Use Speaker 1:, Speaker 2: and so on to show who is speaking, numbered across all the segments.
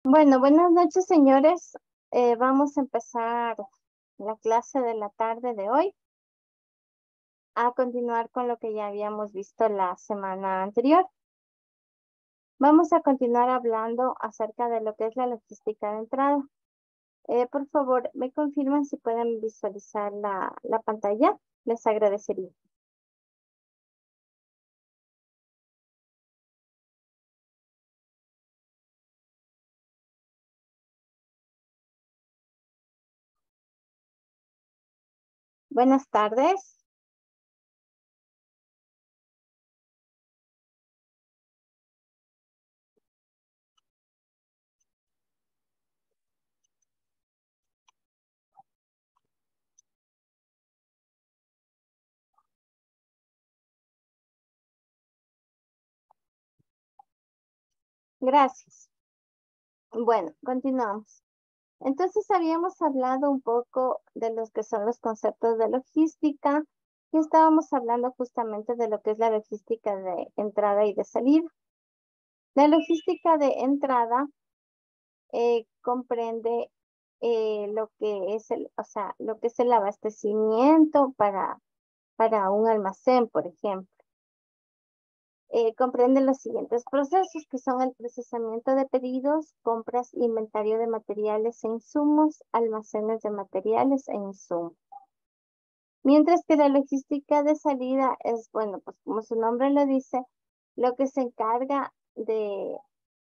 Speaker 1: Bueno, buenas noches, señores. Vamos a empezar la clase de la tarde de hoy, a continuar con lo que ya habíamos visto la semana anterior. Vamos a continuar hablando acerca de lo que es la logística de entrada. Por favor, me confirman si pueden visualizar la pantalla. Les agradecería. Buenas tardes. Gracias. Bueno, continuamos. Entonces habíamos hablado un poco de los que son los conceptos de logística y estábamos hablando justamente de lo que es la logística de entrada y de salida. La logística de entrada comprende lo que es lo que es el abastecimiento para un almacén, por ejemplo. Comprende los siguientes procesos, que son el procesamiento de pedidos, compras, inventario de materiales e insumos, almacenes de materiales e insumos. Mientras que la logística de salida es, bueno, pues como su nombre lo dice, lo que se encarga de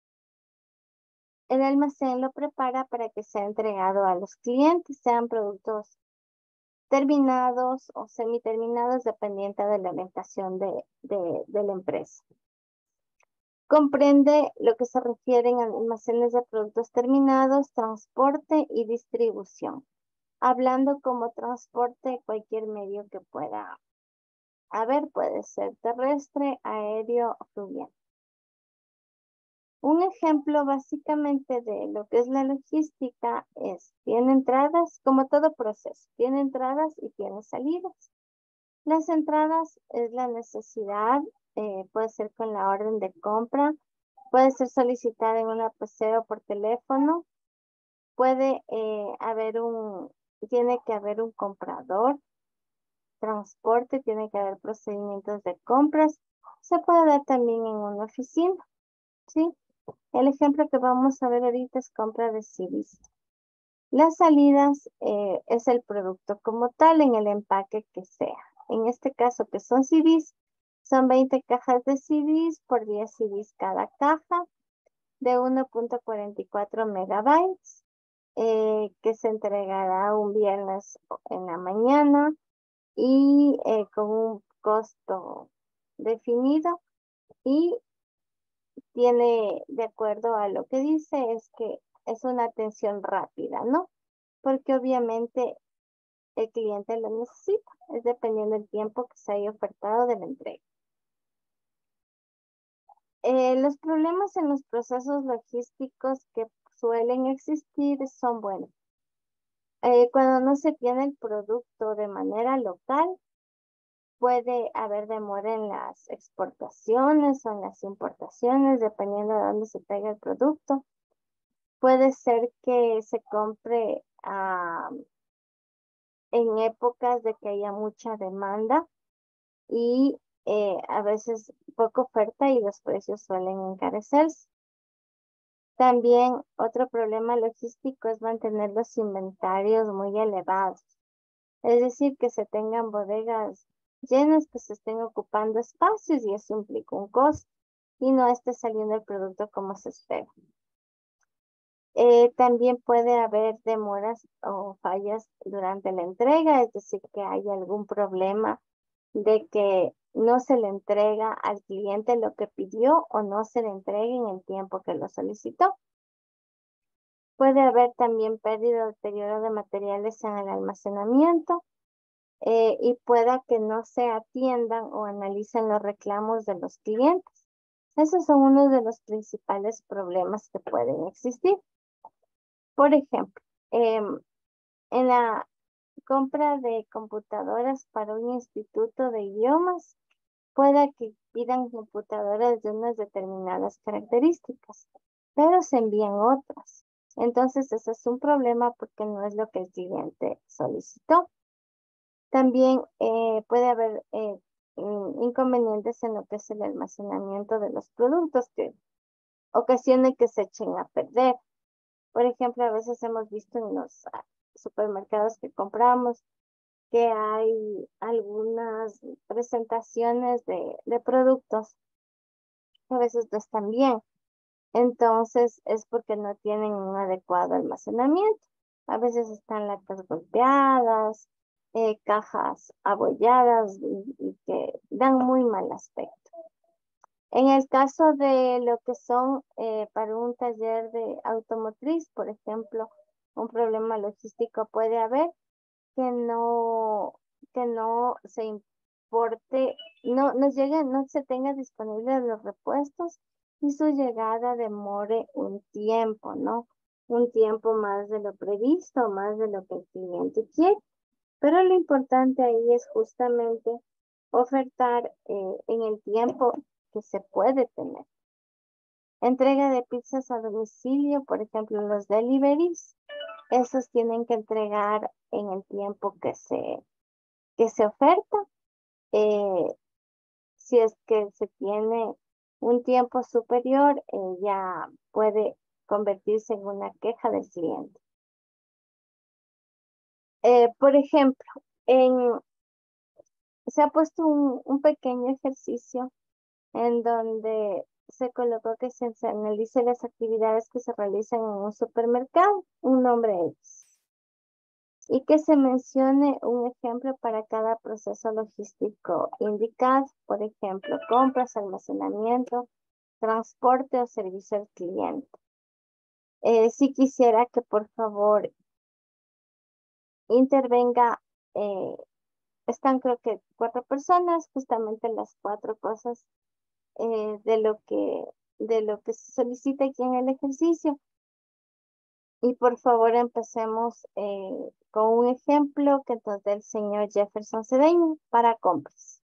Speaker 1: el almacén lo prepara para que sea entregado a los clientes, sean productos terminados o semiterminados, dependiente de la orientación de la empresa. Comprende lo que se refiere a almacenes de productos terminados, transporte y distribución. Hablando como transporte, cualquier medio que pueda haber, puede ser terrestre, aéreo o fluvial. Un ejemplo básicamente de lo que es la logística es, tiene entradas, como todo proceso, tiene entradas y tiene salidas. Las entradas es la necesidad, puede ser con la orden de compra, puede ser solicitada en una PC o por teléfono, puede tiene que haber un comprador, transporte, tiene que haber procedimientos de compras, se puede dar también en una oficina, ¿sí? El ejemplo que vamos a ver ahorita es compra de CDs. Las salidas es el producto como tal en el empaque que sea. En este caso que son CDs, son 20 cajas de CDs por 10 CDs cada caja de 1.44 megabytes que se entregará un viernes en la mañana y con un costo definido y tiene, de acuerdo a lo que dice, es que es una atención rápida, ¿no? Porque obviamente el cliente lo necesita, es dependiendo del tiempo que se haya ofertado de la entrega. Los problemas en los procesos logísticos que suelen existir son, bueno, cuando no se tiene el producto de manera local, puede haber demora en las exportaciones o en las importaciones, dependiendo de dónde se traiga el producto. Puede ser que se compre en épocas de que haya mucha demanda y a veces poca oferta y los precios suelen encarecerse. También otro problema logístico es mantener los inventarios muy elevados. Es decir, que se tengan bodegas llenas, que se estén ocupando espacios y eso implica un costo y no esté saliendo el producto como se espera. También puede haber demoras o fallas durante la entrega, es decir, que hay algún problema de que no se le entrega al cliente lo que pidió o no se le entrega en el tiempo que lo solicitó. Puede haber también pérdida o deterioro de materiales en el almacenamiento y pueda que no se atiendan o analicen los reclamos de los clientes. Esos son uno de los principales problemas que pueden existir. Por ejemplo, en la compra de computadoras para un instituto de idiomas, pueda que pidan computadoras de unas determinadas características, pero se envían otras. Entonces, ese es un problema porque no es lo que el cliente solicitó. También puede haber inconvenientes en lo que es el almacenamiento de los productos que ocasione que se echen a perder. Por ejemplo, a veces hemos visto en los supermercados que compramos que hay algunas presentaciones de productos que a veces no están bien. Entonces es porque no tienen un adecuado almacenamiento. A veces están latas golpeadas, cajas abolladas y que dan muy mal aspecto. En el caso de lo que son para un taller de automotriz, por ejemplo, un problema logístico puede haber que que no se importe, no llegue, no se tenga disponibles los repuestos y su llegada demore un tiempo, ¿no? Un tiempo más de lo previsto, más de lo que el cliente quiere. Pero lo importante ahí es justamente ofertar en el tiempo que se puede tener. Entrega de pizzas a domicilio, por ejemplo, los deliveries, esos tienen que entregar en el tiempo que se oferta. Eh, si es que se tiene un tiempo superior, ya puede convertirse en una queja del cliente. Por ejemplo, se ha puesto un pequeño ejercicio en donde se colocó que se analice las actividades que se realizan en un supermercado, un nombre X, y que se mencione un ejemplo para cada proceso logístico indicado, por ejemplo, compras, almacenamiento, transporte o servicio al cliente. Si quisiera que por favor intervenga, eh, están creo que 4 personas, justamente las 4 cosas de lo que se solicita aquí en el ejercicio. Y por favor empecemos con un ejemplo que nos dé el señor Jefferson Cedeño para compras.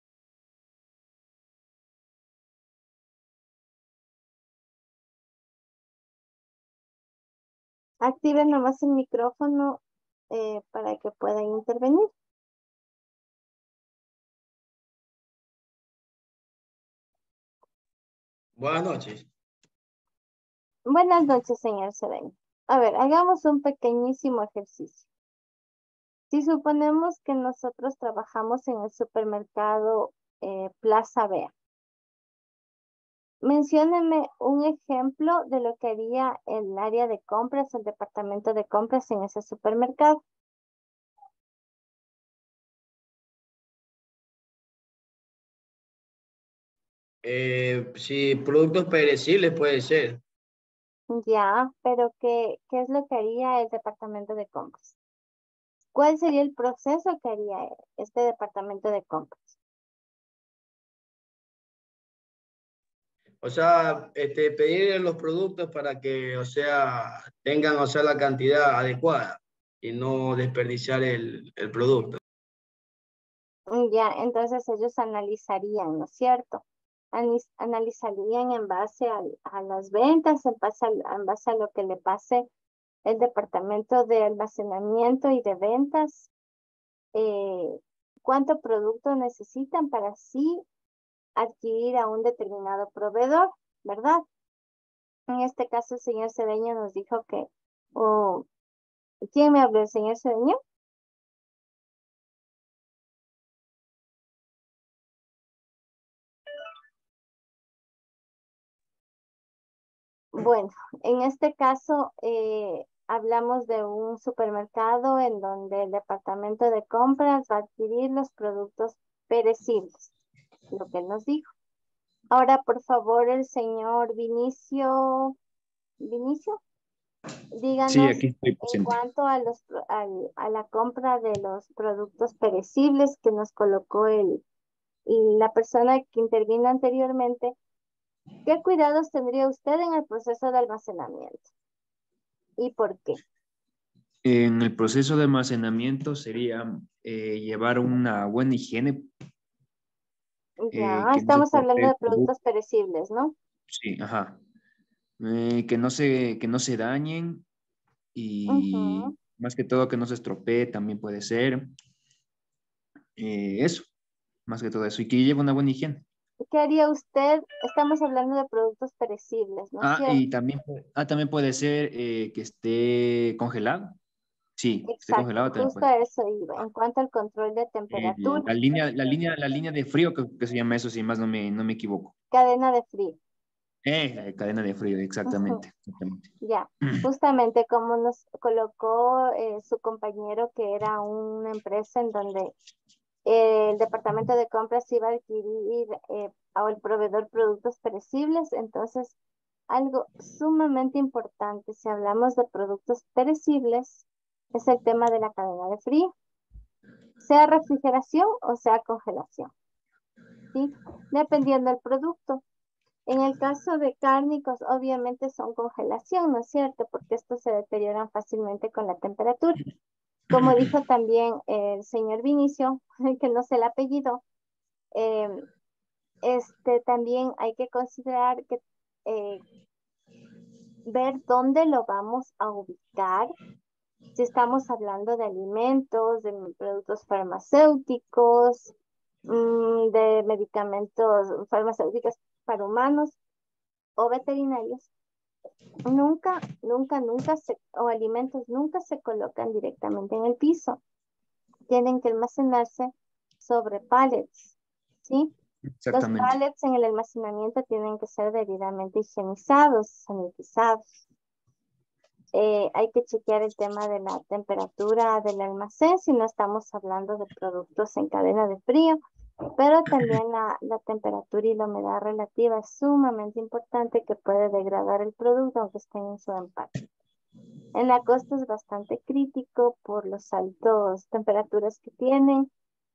Speaker 1: Activen nomás el micrófono para que puedan intervenir.
Speaker 2: Buenas noches.
Speaker 1: Buenas noches, señor Cedeño. A ver, hagamos un pequeñísimo ejercicio. Si suponemos que nosotros trabajamos en el supermercado Plaza Vea, mencióneme un ejemplo de lo que haría el área de compras, el departamento de compras en ese supermercado.
Speaker 2: Sí, productos perecibles puede ser.
Speaker 1: Ya, pero ¿qué es lo que haría el departamento de compras? ¿Cuál sería el proceso que haría este departamento de compras?
Speaker 2: O sea, pedir los productos para que, o sea, tengan, o sea, la cantidad adecuada y no desperdiciar el producto.
Speaker 1: Ya, entonces ellos analizarían, ¿no es cierto? Analizarían en base a las ventas, en base a lo que le pase el departamento de almacenamiento y de ventas, eh, cuánto producto necesitan para así adquirir a un determinado proveedor, ¿verdad? En este caso, el señor Cedeño nos dijo que, oh, ¿quién me habló? ¿El señor Cedeño? Bueno, en este caso hablamos de un supermercado en donde el departamento de compras va a adquirir los productos perecibles, lo que él nos dijo. Ahora, por favor, el señor Vinicio,
Speaker 3: Sí,
Speaker 1: díganos
Speaker 3: aquí estoy
Speaker 1: en
Speaker 3: presente.
Speaker 1: cuanto a a la compra de los productos perecibles que nos colocó y la persona que intervino anteriormente, ¿qué cuidados tendría usted en el proceso de almacenamiento? ¿Y por qué?
Speaker 3: En el proceso de almacenamiento sería llevar una buena higiene,
Speaker 1: Ya,
Speaker 3: que no se
Speaker 1: estamos
Speaker 3: corte
Speaker 1: hablando
Speaker 3: el
Speaker 1: de productos
Speaker 3: producto.
Speaker 1: perecibles, ¿no?
Speaker 3: Sí, ajá. Que no se dañen y
Speaker 1: Ujú.
Speaker 3: más que todo que no se estropee también puede ser. Eso, más que todo eso, y que lleve una buena higiene.
Speaker 1: ¿Qué haría usted? Estamos hablando de productos perecibles, ¿no es cierto?
Speaker 3: Y también, también puede ser que esté congelado. Sí, esté
Speaker 1: Exacto,
Speaker 3: congelado también
Speaker 1: justo
Speaker 3: puede
Speaker 1: a
Speaker 3: ser.
Speaker 1: eso iba. En cuanto al control de temperatura,
Speaker 3: La línea de frío, que se llama eso, si más no me equivoco.
Speaker 1: cadena de frío.
Speaker 3: La cadena de frío,
Speaker 1: Ujú.
Speaker 3: exactamente. Exactamente.
Speaker 1: Ya, justamente como nos colocó su compañero, que era una empresa en donde el departamento de compras iba a adquirir o el proveedor productos perecibles. Entonces, algo sumamente importante si hablamos de productos perecibles es el tema de la cadena de frío, sea refrigeración o sea congelación, ¿sí? Dependiendo del producto. En el caso de cárnicos, obviamente son congelación, ¿no es cierto? Porque estos se deterioran fácilmente con la temperatura. Como dijo también el señor Vinicio, que no sé el apellido, eh, también hay que considerar que eh, ver dónde lo vamos a ubicar. Si estamos hablando de alimentos, de productos farmacéuticos, de medicamentos farmacéuticos para humanos o veterinarios, o alimentos nunca se colocan directamente en el piso. Tienen que almacenarse sobre pallets, ¿sí? Los
Speaker 3: Exactamente.
Speaker 1: pallets en el almacenamiento tienen que ser debidamente higienizados, sanitizados. Hay que chequear el tema de la temperatura del almacén si no estamos hablando de productos en cadena de frío, pero también la temperatura y la humedad relativa es sumamente importante, que puede degradar el producto aunque esté en su empaque. En la costa es bastante crítico por los altos temperaturas que tienen,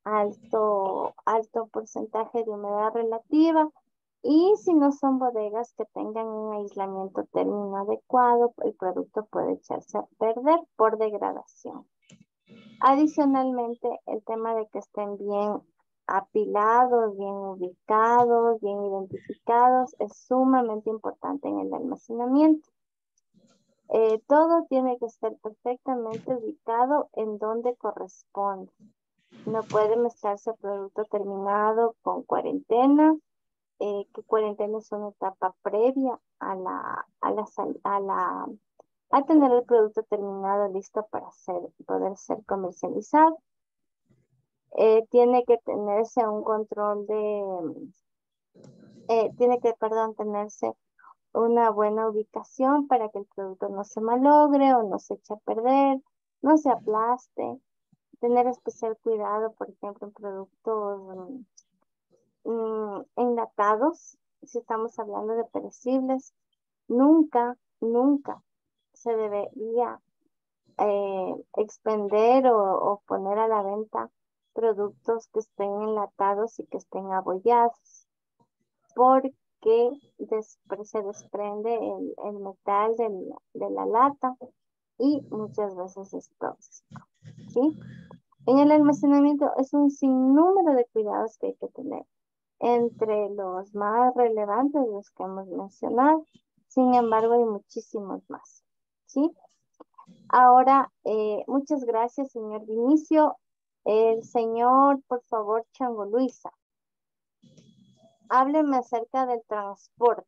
Speaker 1: alto porcentaje de humedad relativa, y si no son bodegas que tengan un aislamiento térmico adecuado, el producto puede echarse a perder por degradación. Adicionalmente, el tema de que estén bien apilados, bien ubicados, bien identificados, es sumamente importante en el almacenamiento. Todo tiene que estar perfectamente ubicado en donde corresponde. No puede mezclarse producto terminado con cuarentena, que cuarentena es una etapa previa a tener el producto terminado listo para poder ser comercializado. Tiene que tenerse un control tenerse una buena ubicación para que el producto no se malogre o no se eche a perder, no se aplaste. Tener especial cuidado, por ejemplo, en productos enlatados, si estamos hablando de perecibles, nunca se debería expender o poner a la venta productos que estén enlatados y que estén abollados, porque se desprende el metal de la lata y muchas veces es tóxico, ¿sí? En el almacenamiento es un sinnúmero de cuidados que hay que tener, entre los más relevantes, los que hemos mencionado. Sin embargo, hay muchísimos más, ¿sí? Ahora, muchas gracias, señor Vinicio. El señor, por favor, Chango Luisa, hábleme acerca del transporte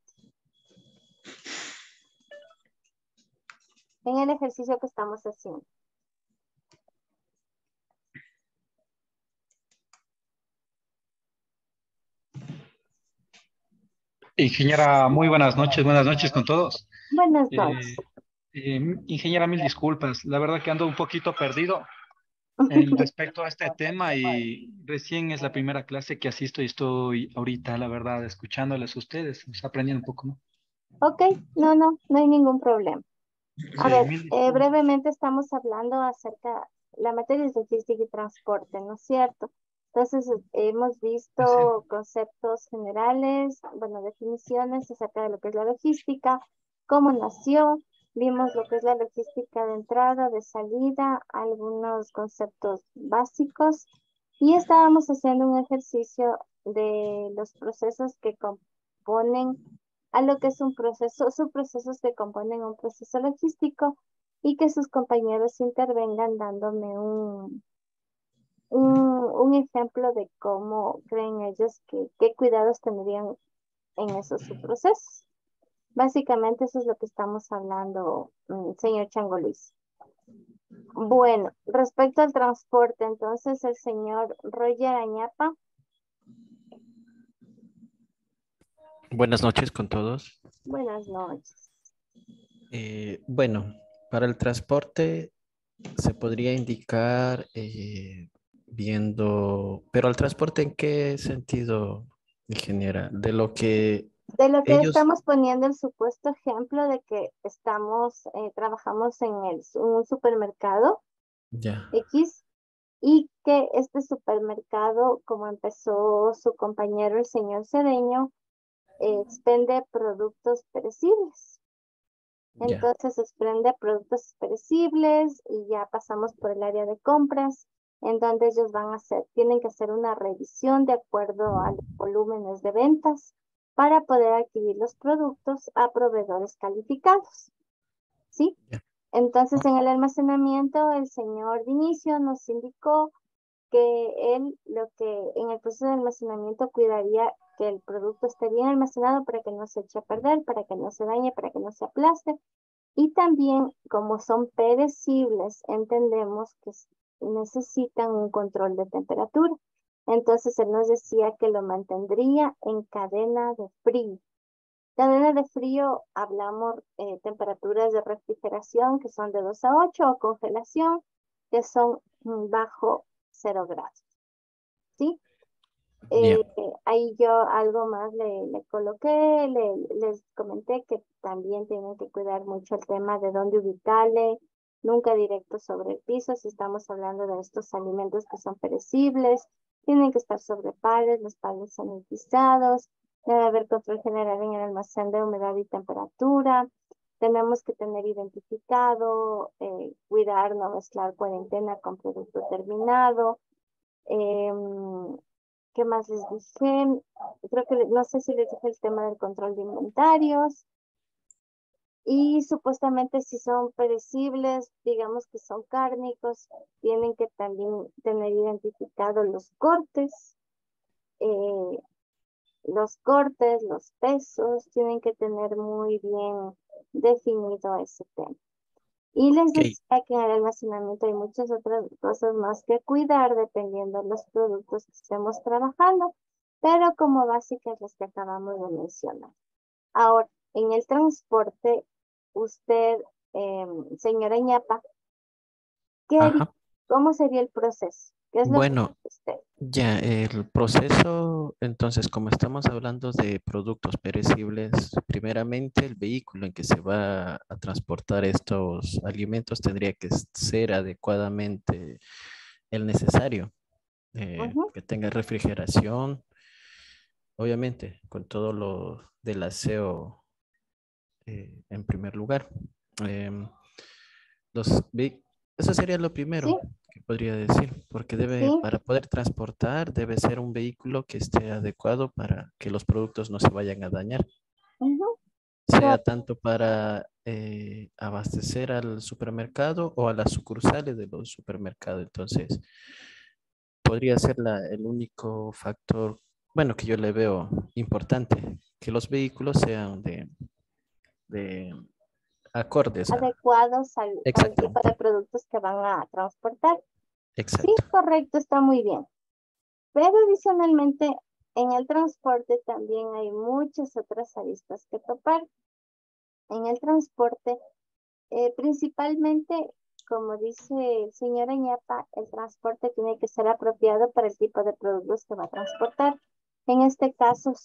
Speaker 1: en el ejercicio que estamos haciendo.
Speaker 4: Ingeniera, muy buenas noches con todos.
Speaker 1: Buenas
Speaker 4: Eh,
Speaker 1: noches.
Speaker 4: Ingeniera, mil disculpas. La verdad que ando un poquito perdido en respecto a este tema y recién es la primera clase que asisto y estoy ahorita, la verdad, escuchándoles a ustedes, o sea, aprendiendo un poco, ¿no?
Speaker 1: Ok, no hay ningún problema. A
Speaker 4: Sí,
Speaker 1: ver,
Speaker 4: mil disculpas.
Speaker 1: brevemente estamos hablando acerca, la materia es logística y transporte, ¿no es cierto? Entonces, hemos
Speaker 4: Así es.
Speaker 1: visto conceptos generales, bueno, definiciones acerca de lo que es la logística, cómo nació, vimos lo que es la logística de entrada, de salida, algunos conceptos básicos, y estábamos haciendo un ejercicio de los procesos que componen a lo que es un proceso, subprocesos que componen un proceso logístico, y que sus compañeros intervengan dándome un ejemplo de cómo creen ellos que qué cuidados tendrían en esos subprocesos. Básicamente eso es lo que estamos hablando, señor Chango Luis. Bueno, respecto al transporte, entonces el señor Roger Añapa.
Speaker 5: Buenas noches con todos.
Speaker 1: Buenas noches.
Speaker 5: Bueno, para el transporte se podría indicar viendo, pero el transporte ¿en qué sentido, ingeniera? De lo que
Speaker 1: De lo que
Speaker 5: ellos,
Speaker 1: estamos poniendo el supuesto ejemplo de que trabajamos en un supermercado
Speaker 5: ya,
Speaker 1: X y que este supermercado, como empezó su compañero el señor Cedeño, expende productos perecibles.
Speaker 5: ya,
Speaker 1: Entonces expende productos perecibles y ya pasamos por el área de compras, en donde ellos tienen que hacer una revisión de acuerdo a los volúmenes de ventas para poder adquirir los productos a proveedores calificados. ¿Sí?
Speaker 5: ya.
Speaker 1: Entonces, en el almacenamiento, el señor Vinicio nos indicó que él lo que en el proceso de almacenamiento cuidaría que el producto esté bien almacenado para que no se eche a perder, para que no se dañe, para que no se aplaste. Y también, como son perecibles, entendemos que necesitan un control de temperatura. Entonces, él nos decía que lo mantendría en cadena de frío. Cadena de frío, hablamos temperaturas de refrigeración que son de 2 a 8 o congelación que son bajo 0 grados. ¿Sí?
Speaker 5: Ya.
Speaker 1: Ahí yo algo más le coloqué, les comenté que también tienen que cuidar mucho el tema de dónde ubicarle, nunca directo sobre el piso, si estamos hablando de estos alimentos que son perecibles, tienen que estar sobre pares, los pares sanitizados, debe haber control general en el almacén de humedad y temperatura, tenemos que tener identificado, cuidar, no mezclar cuarentena con producto terminado. ¿Qué más les dije? Creo que no sé si les dije el tema del control de inventarios. Y supuestamente si son perecibles, digamos que son cárnicos, tienen que también tener identificados eh, los pesos, tienen que tener muy bien definido ese tema. Y les
Speaker 5: Ok.
Speaker 1: decía que en el almacenamiento hay muchas otras cosas más que cuidar dependiendo de los productos que estemos trabajando, pero como básicas las que acabamos de mencionar. Ahora, en el transporte, usted, señora Ñapa, ¿qué haría?
Speaker 5: Ajá.
Speaker 1: ¿Cómo sería el proceso? ¿Qué es lo que
Speaker 5: Bueno,
Speaker 1: hace usted?
Speaker 5: ya, el proceso, entonces, como estamos hablando de productos perecibles, primeramente el vehículo en que se va a transportar estos alimentos tendría que ser adecuadamente el necesario,
Speaker 1: Ujú,
Speaker 5: que tenga refrigeración, obviamente, con todo lo del aseo en primer lugar. Em, los, ve- Eso sería lo
Speaker 1: sí,
Speaker 5: primero que podría decir, porque
Speaker 1: sí,
Speaker 5: para poder transportar, debe ser un vehículo que esté adecuado para que los productos no se vayan a dañar,
Speaker 1: ujú,
Speaker 5: sea
Speaker 1: correcto.
Speaker 5: tanto para abastecer al supermercado o a las sucursales de los supermercados. Entonces, podría ser el único factor, bueno, que yo le veo importante, que los vehículos sean de acordes a...
Speaker 1: Adecuados al tipo de
Speaker 5: Exactamente,
Speaker 1: productos que van a transportar. Sí,
Speaker 5: exacto.
Speaker 1: correcto, está muy bien. Pero adicionalmente, en el transporte también hay muchas otras aristas que topar. En el transporte, principalmente, como dice el señor Añapa, el transporte tiene que ser apropiado para el tipo de productos que va a transportar. En este caso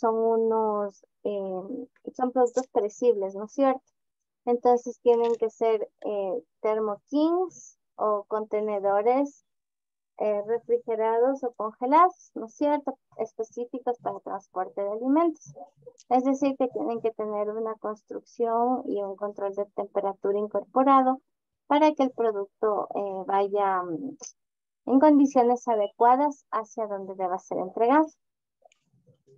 Speaker 1: son productos perecibles, ¿no es cierto? Entonces tienen que ser thermokings o contenedores refrigerados o congelados, ¿no es cierto? Específicos para transporte de alimentos. Es decir, que tienen que tener una construcción y un control de temperatura incorporado para que el producto vaya en condiciones adecuadas hacia donde deba ser entregado.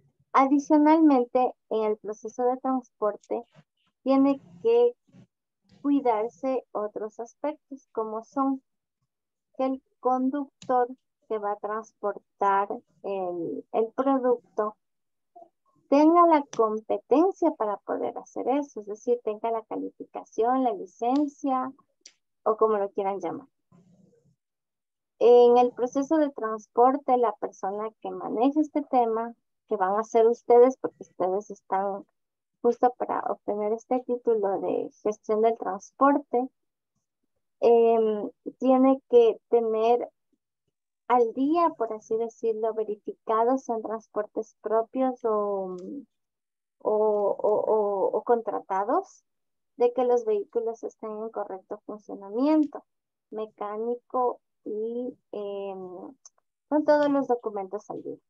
Speaker 1: Adicionalmente, en el proceso de transporte, tiene que cuidarse otros aspectos, como son que el conductor que va a transportar el producto tenga la competencia para poder hacer eso, es decir, tenga la calificación, la licencia o como lo quieran llamar. En el proceso de transporte, la persona que maneja este tema, que van a ser ustedes, porque ustedes están justo para obtener este título de gestión del transporte, tiene que tener al día, por así decirlo, verificados en transportes propios o contratados, de que los vehículos estén en correcto funcionamiento mecánico y con todos los documentos al día.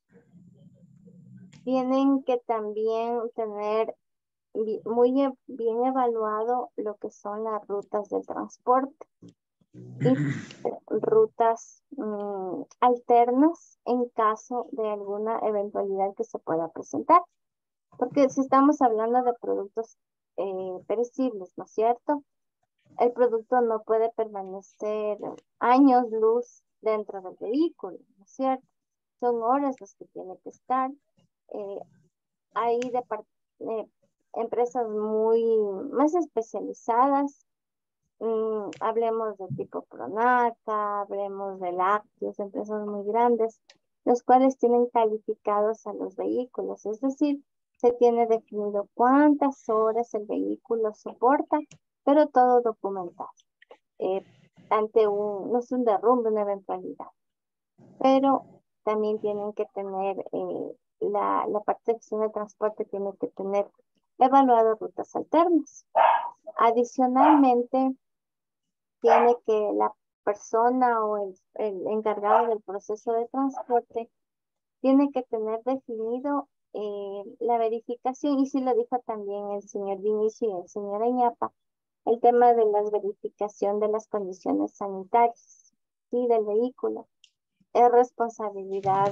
Speaker 1: Tienen que también tener muy bien evaluado lo que son las rutas del transporte y rutas alternas en caso de alguna eventualidad que se pueda presentar. Porque si estamos hablando de productos perecibles, ¿no es cierto? El producto no puede permanecer años luz dentro del vehículo, ¿no es cierto? Son horas las que tiene que estar. Hay empresas muy más especializadas. Hablemos de tipo Pronata, hablemos de lácteos, empresas muy grandes, los cuales tienen calificados a los vehículos, es decir, se tiene definido cuántas horas el vehículo soporta, pero todo documentado, ante no es un derrumbe, una eventualidad, pero también tienen que tener, la parte de gestión de transporte tiene que tener evaluado rutas alternas. Adicionalmente, tiene que la persona o el encargado del proceso de transporte tiene que tener definido la verificación, y sí lo dijo también el señor Vinicio y el señor Añapa, el tema de la verificación de las condiciones sanitarias, ¿sí? Del vehículo. Es responsabilidad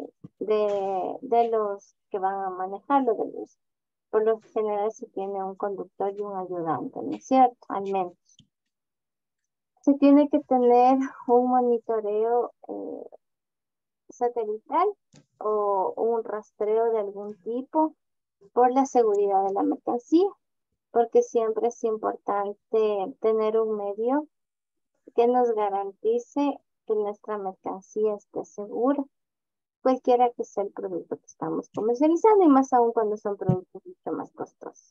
Speaker 1: de los que van a manejarlo, de los, por lo general se tiene un conductor y un ayudante, ¿no es cierto? Al menos. Se tiene que tener un monitoreo satelital o un rastreo de algún tipo por la seguridad de la mercancía, porque siempre es importante tener un medio que nos garantice que nuestra mercancía esté segura, cualquiera que sea el producto que estamos comercializando, y más aún cuando son productos mucho más costosos.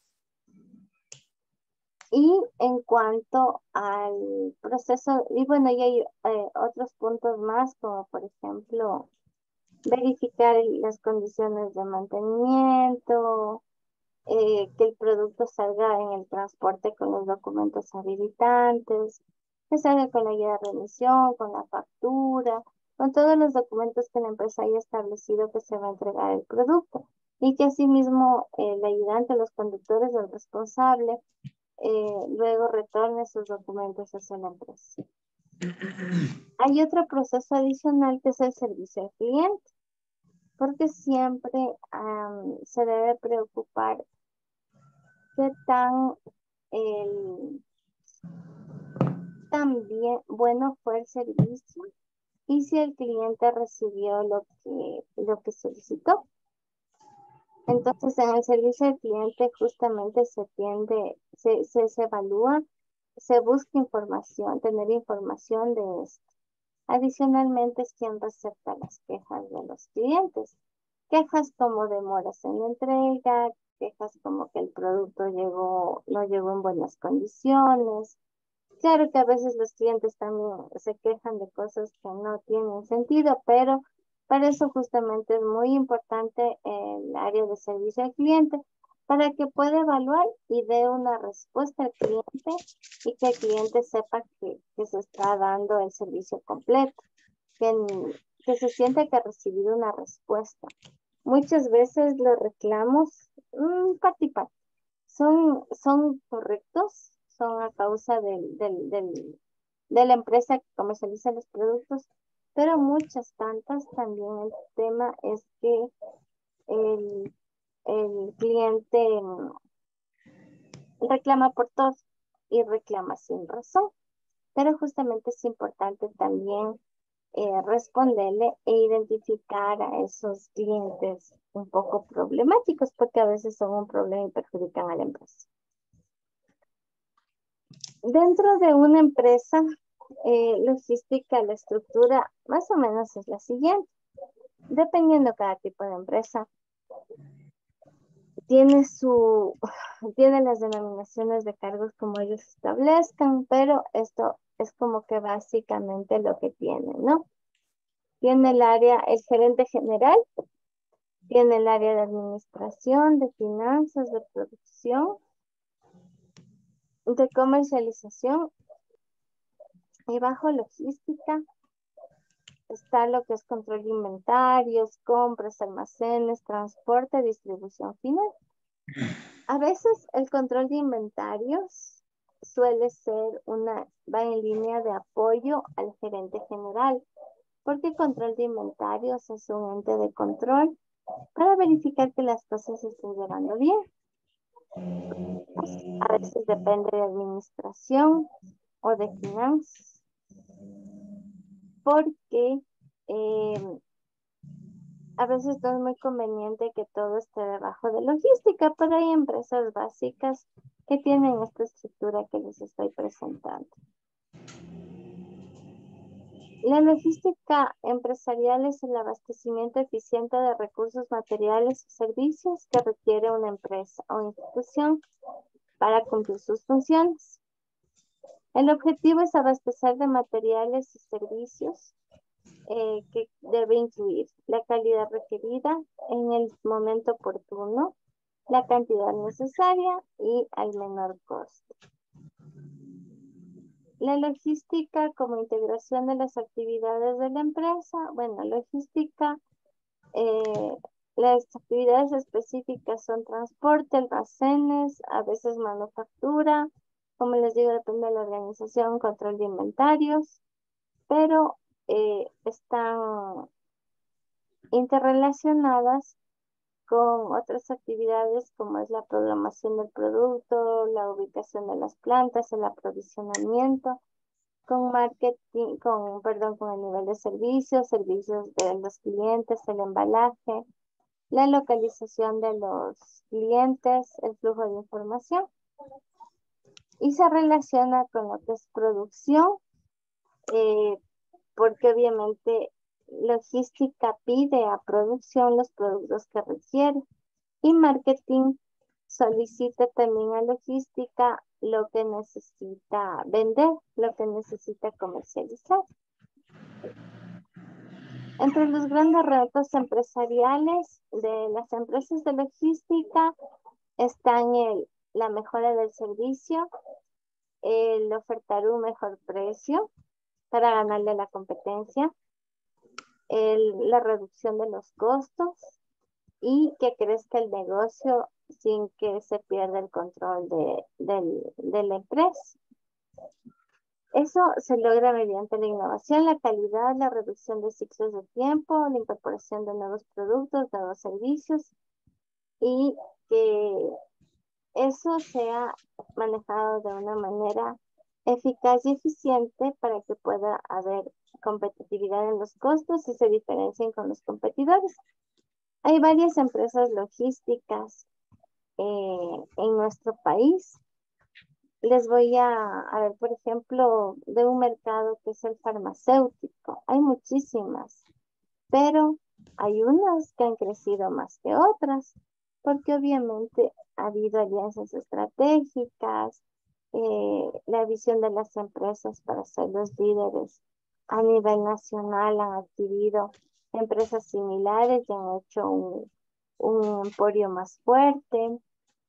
Speaker 1: Y en cuanto al proceso, y bueno, y hay otros puntos más, como por ejemplo, verificar las condiciones de mantenimiento, que el producto salga en el transporte con los documentos habilitantes, que salga con la guía de remisión, con la factura, con todos los documentos que la empresa haya establecido que se va a entregar el producto. Y que asimismo el ayudante, los conductores, el responsable, luego retorne sus documentos hacia la empresa. Hay otro proceso adicional que es el servicio al cliente, porque siempre se debe preocupar qué tan bien, bueno fue el servicio y si el cliente recibió lo que solicitó. Entonces, en el servicio al cliente justamente se evalúa, se busca información, tener información de esto. Adicionalmente, es quien recepta las quejas de los clientes. Quejas como demoras en la entrega, quejas como que el producto no llegó en buenas condiciones. Claro que a veces los clientes también se quejan de cosas que no tienen sentido, pero para eso justamente es muy importante el área de servicio al cliente, para que pueda evaluar y dé una respuesta al cliente y que el cliente sepa que se está dando el servicio completo, que se siente que ha recibido una respuesta. Muchas veces los reclamos, parte y parte, son correctos, son a causa de la empresa que comercializa los productos, pero muchas tantas también el tema es que el cliente reclama por todo. y reclama sin razón. Pero justamente es importante también responderle e identificar a esos clientes un poco problemáticos porque a veces son un problema y perjudican a la empresa. Dentro de una empresa logística, la estructura más o menos es la siguiente. Dependiendo cada tipo de empresa, tiene las denominaciones de cargos como ellos establezcan, pero esto es como que básicamente lo que tiene, ¿no? Tiene el gerente general, tiene el área de administración, de finanzas, de producción, de comercialización y bajo logística está lo que es control de inventarios, compras, almacenes, transporte, distribución final. A veces el control de inventarios suele ser va en línea de apoyo al gerente general, porque el control de inventarios es un ente de control para verificar que las cosas se estén llevando bien. A veces depende de administración o de finanzas, porque a veces no es muy conveniente que todo esté debajo de logística, pero hay empresas básicas que tienen esta estructura que les estoy presentando. La logística empresarial es el abastecimiento eficiente de recursos materiales y servicios que requiere una empresa o institución para cumplir sus funciones. El objetivo es abastecer de materiales y servicios que debe incluir la calidad requerida en el momento oportuno, la cantidad necesaria y al menor costo. La logística como integración de las actividades de la empresa. Bueno, logística, las actividades específicas son transporte, almacenes, a veces manufactura, como les digo, depende de la organización, control de inventarios, pero están interrelacionadas con otras actividades como es la programación del producto, la ubicación de las plantas, el aprovisionamiento, con marketing, con el nivel de servicios de los clientes, el embalaje, la localización de los clientes, el flujo de información. Y se relaciona con lo que es producción, porque obviamente logística pide a producción los productos que requiere y marketing solicita también a logística lo que necesita vender, lo que necesita comercializar. Entre los grandes retos empresariales de las empresas de logística están la mejora del servicio, el ofertar un mejor precio para ganarle a la competencia, la reducción de los costos y que crezca el negocio sin que se pierda el control de la empresa. Eso se logra mediante la innovación, la calidad, la reducción de ciclos de tiempo, la incorporación de nuevos productos, nuevos servicios y que eso sea manejado de una manera eficaz y eficiente para que pueda haber competitividad en los costos y se diferencien con los competidores. Hay varias empresas logísticas en nuestro país. Les voy a ver, por ejemplo, de un mercado que es el farmacéutico. Hay muchísimas, pero hay unas que han crecido más que otras, porque obviamente ha habido alianzas estratégicas, la visión de las empresas para ser los líderes a nivel nacional han adquirido empresas similares y han hecho un emporio más fuerte.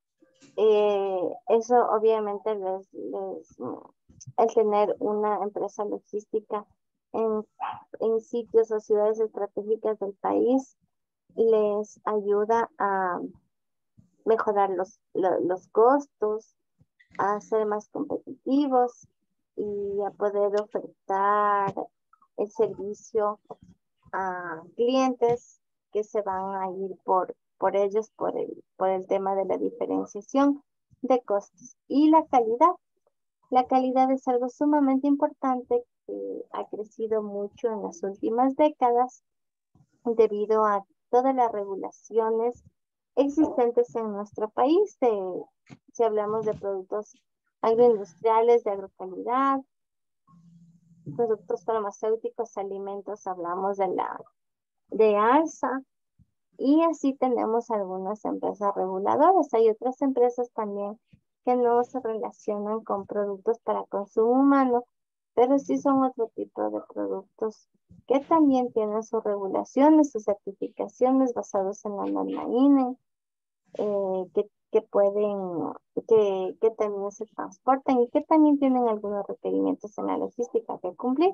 Speaker 1: Eso obviamente el tener una empresa logística en sitios o ciudades estratégicas del país les ayuda a mejorar los costos, a ser más competitivos y a poder ofertar el servicio a clientes que se van a ir por ellos por el tema de la diferenciación de costos y la calidad. La calidad es algo sumamente importante que ha crecido mucho en las últimas décadas debido a todas las regulaciones existentes en nuestro país. Si hablamos de productos agroindustriales de agrocalidad, productos farmacéuticos, alimentos, hablamos de ALSA, y así tenemos algunas empresas reguladoras. Hay otras empresas también que no se relacionan con productos para consumo humano, pero sí son otro tipo de productos que también tienen sus regulaciones, sus certificaciones basados en la norma INE, que pueden, que también se transportan y que también tienen algunos requerimientos en la logística que cumplir.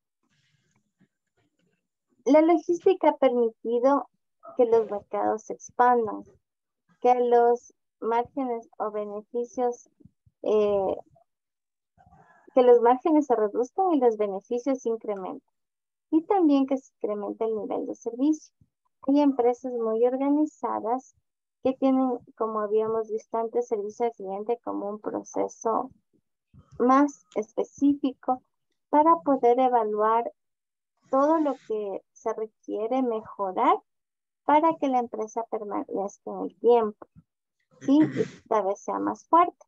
Speaker 1: La logística ha permitido que los mercados se expandan, que los márgenes o beneficios, eh, que los márgenes se reduzcan y los beneficios se incrementen. Y también que se incremente el nivel de servicio. Hay empresas muy organizadas que tienen, como habíamos visto antes, servicio al cliente como un proceso más específico para poder evaluar todo lo que se requiere mejorar para que la empresa permanezca en el tiempo, ¿sí? Y cada vez sea más fuerte.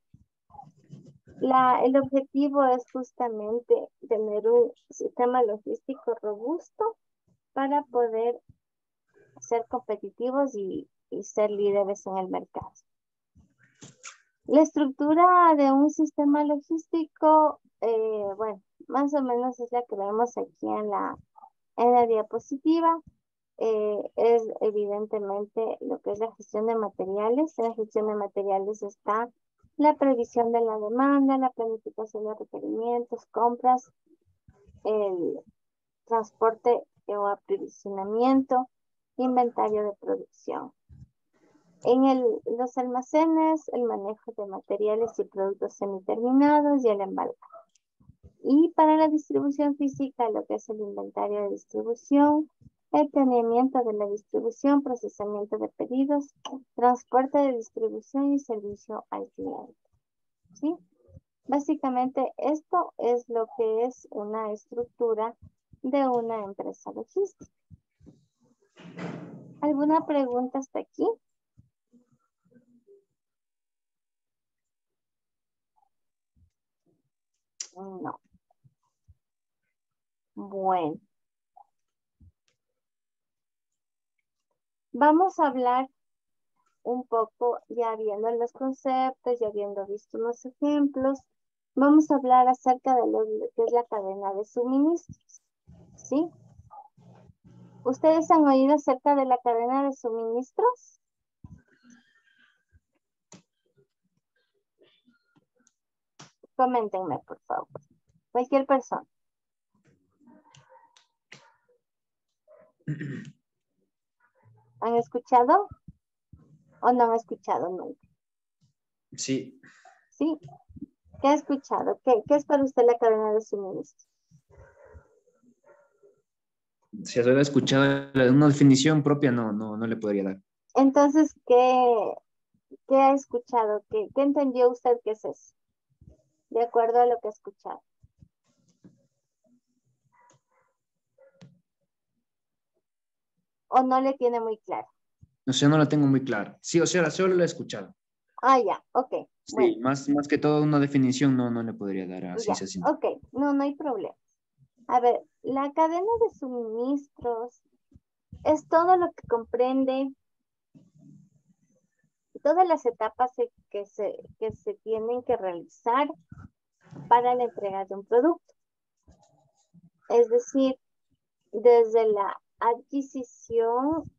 Speaker 1: El objetivo es justamente tener un sistema logístico robusto para poder ser competitivos y ser líderes en el mercado. La estructura de un sistema logístico, bueno, más o menos es la que vemos aquí en la diapositiva. Es evidentemente lo que es la gestión de materiales. En la gestión de materiales está la previsión de la demanda, la planificación de requerimientos, compras, el transporte o aprovisionamiento, inventario de producción. En los almacenes, el manejo de materiales y productos semiterminados y el embalse. Y para la distribución física, lo que es el inventario de distribución, el planeamiento de la distribución, procesamiento de pedidos, transporte de distribución y servicio al cliente. ¿Sí? Básicamente esto es lo que es una estructura de una empresa logística. ¿Alguna pregunta hasta aquí? No. Bueno. Vamos a hablar un poco, ya viendo los conceptos, ya habiendo visto unos ejemplos, vamos a hablar acerca de lo que es la cadena de suministros, ¿sí? ¿Ustedes han oído acerca de la cadena de suministros? Coméntenme, por favor. Cualquier persona. ¿Han escuchado o no han escuchado nunca?
Speaker 3: Sí.
Speaker 1: ¿Sí? ¿Qué ha escuchado? ¿Qué es para usted la cadena de suministros?
Speaker 3: Si has escuchado una definición propia, no le podría dar.
Speaker 1: Entonces, ¿qué ha escuchado? ¿Qué entendió usted que es eso? De acuerdo a lo que ha escuchado. ¿O no le tiene muy claro?
Speaker 3: No sé, no lo tengo muy claro. Sí, o sea, solo lo he escuchado.
Speaker 1: Ah, ya, ok.
Speaker 3: Sí,
Speaker 1: Bueno,
Speaker 3: más que todo una definición no le podría dar así.
Speaker 1: ya, ok. No hay problema. A ver, la cadena de suministros es todo lo que comprende todas las etapas que se tienen que realizar para la entrega de un producto. Es decir, desde la adquisición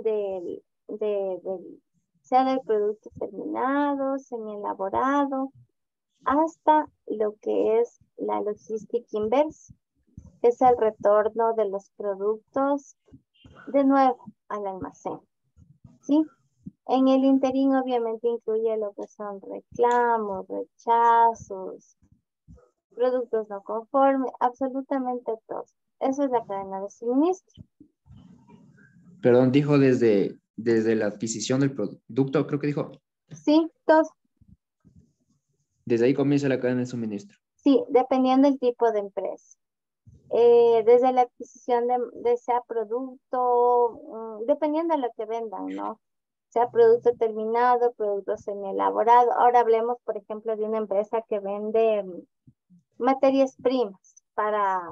Speaker 1: sea del producto terminado, semi-elaborado, hasta lo que es la logística inversa, que es el retorno de los productos de nuevo al almacén, ¿sí? En el interín obviamente incluye lo que son reclamos, rechazos, productos no conformes, absolutamente todo. Eso es la cadena de suministro.
Speaker 3: Perdón, dijo desde la adquisición del producto, creo que dijo.
Speaker 1: Sí, todo.
Speaker 3: Desde ahí comienza la cadena de suministro.
Speaker 1: Sí, dependiendo del tipo de empresa. Desde la adquisición de sea producto, dependiendo de lo que vendan, ¿no? Sea producto terminado, producto semi-elaborado. Ahora hablemos, por ejemplo, de una empresa que vende materias primas para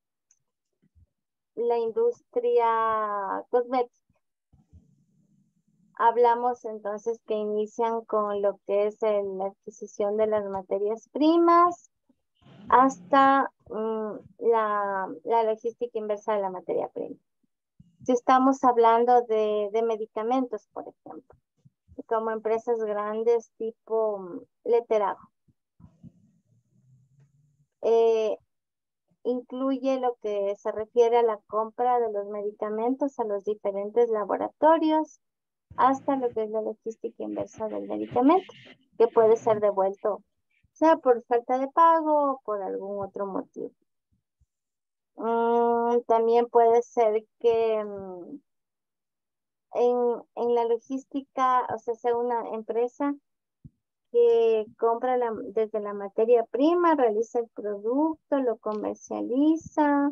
Speaker 1: la industria cosmética. Hablamos entonces que inician con lo que es la adquisición de las materias primas hasta la logística inversa de la materia prima. Si estamos hablando de medicamentos, por ejemplo, como empresas grandes tipo Leterago, incluye lo que se refiere a la compra de los medicamentos a los diferentes laboratorios, hasta lo que es la logística inversa del medicamento, que puede ser devuelto, sea por falta de pago o por algún otro motivo. También puede ser que en la logística, o sea una empresa que compra desde la materia prima, realiza el producto, lo comercializa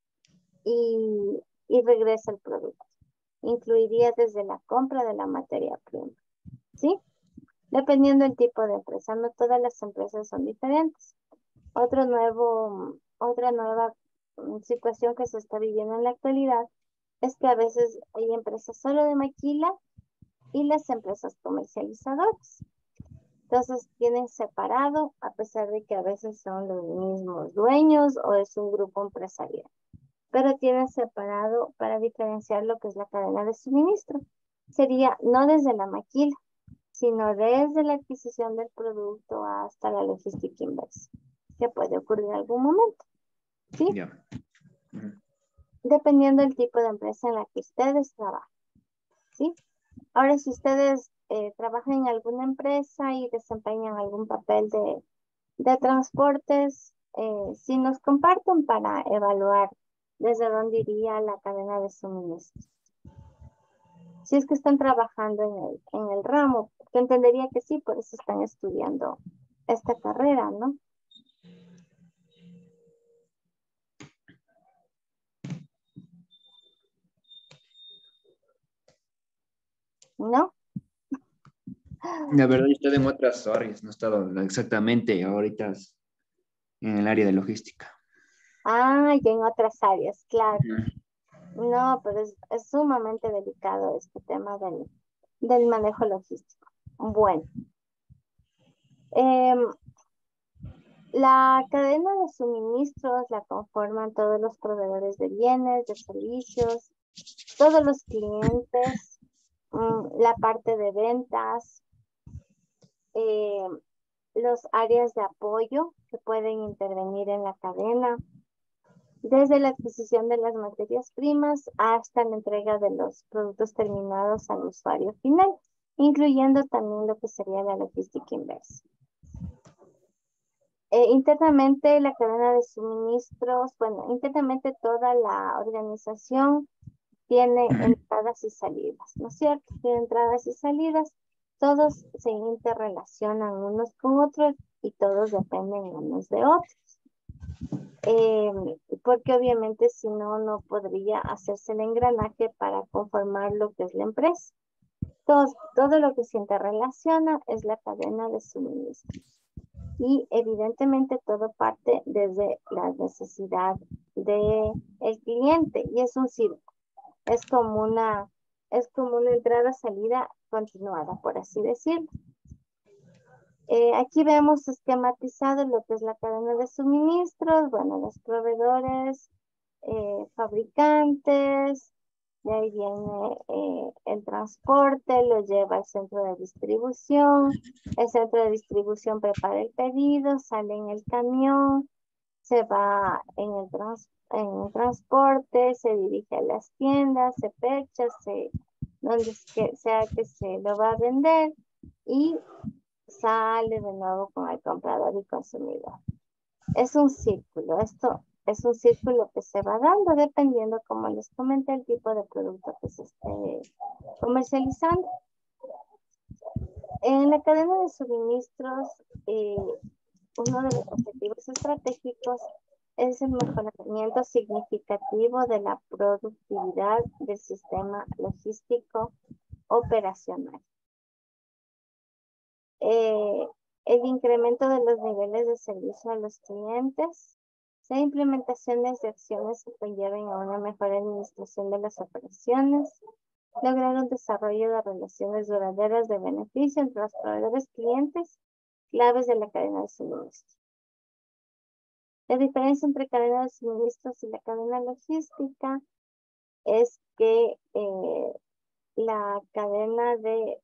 Speaker 1: y regresa el producto. Incluiría desde la compra de la materia prima, ¿sí? Dependiendo del tipo de empresa, no todas las empresas son diferentes. Otra nueva situación que se está viviendo en la actualidad es que a veces hay empresas solo de maquila y las empresas comercializadoras. Entonces tienen separado, a pesar de que a veces son los mismos dueños o es un grupo empresarial, pero tienen separado para diferenciar lo que es la cadena de suministro. Sería no desde la maquila, sino desde la adquisición del producto hasta la logística inversa, que puede ocurrir en algún momento, ¿sí?
Speaker 3: Ya. Ujú.
Speaker 1: Dependiendo del tipo de empresa en la que ustedes trabajan, ¿sí? Ahora, si ustedes trabajan en alguna empresa y desempeñan algún papel de transportes, si nos comparten para evaluar desde dónde iría la cadena de suministro. Si es que están trabajando en el ramo, que entendería que sí, por eso están estudiando esta carrera, ¿no? ¿No?
Speaker 3: La verdad, yo estoy en otras áreas, no he estado exactamente ahorita en el área de logística.
Speaker 1: Ah, y en otras áreas, claro.
Speaker 3: Ujú.
Speaker 1: No, pero es sumamente delicado este tema del manejo logístico. Bueno, em, la cadena de suministros la conforman todos los proveedores de bienes, de servicios, todos los clientes, la parte de ventas, los áreas de apoyo que pueden intervenir en la cadena, desde la adquisición de las materias primas hasta la entrega de los productos terminados al usuario final, incluyendo también lo que sería la logística inversa. Internamente la cadena de suministros, bueno, internamente toda la organización tiene entradas y salidas, ¿no es cierto? Tiene entradas y salidas, todos se interrelacionan unos con otros y todos dependen unos de otros. Porque obviamente si no, no podría hacerse el engranaje para conformar lo que es la empresa. Todo lo que se interrelaciona es la cadena de suministros. Y evidentemente todo parte desde la necesidad del cliente y es un círculo. Es como una entrada-salida continuada, por así decirlo. Aquí vemos esquematizado lo que es la cadena de suministros, bueno, los proveedores, fabricantes, de ahí viene el transporte, lo lleva al centro de distribución, el centro de distribución prepara el pedido, sale en el camión, se va en el transporte, se dirige a las tiendas, se pecha, donde sea que se lo va a vender y sale de nuevo con el comprador y consumidor. Es un círculo, esto es un círculo que se va dando dependiendo, como les comenté, el tipo de producto que se esté comercializando. En la cadena de suministros uno de los objetivos estratégicos es el mejoramiento significativo de la productividad del sistema logístico operacional. El incremento de los niveles de servicio a los clientes, la implementaciones de acciones que conlleven a una mejor administración de las operaciones, lograr un desarrollo de relaciones duraderas de beneficio entre los proveedores clientes, claves de la cadena de suministro. La diferencia entre cadena de suministros y la cadena logística es que la cadena de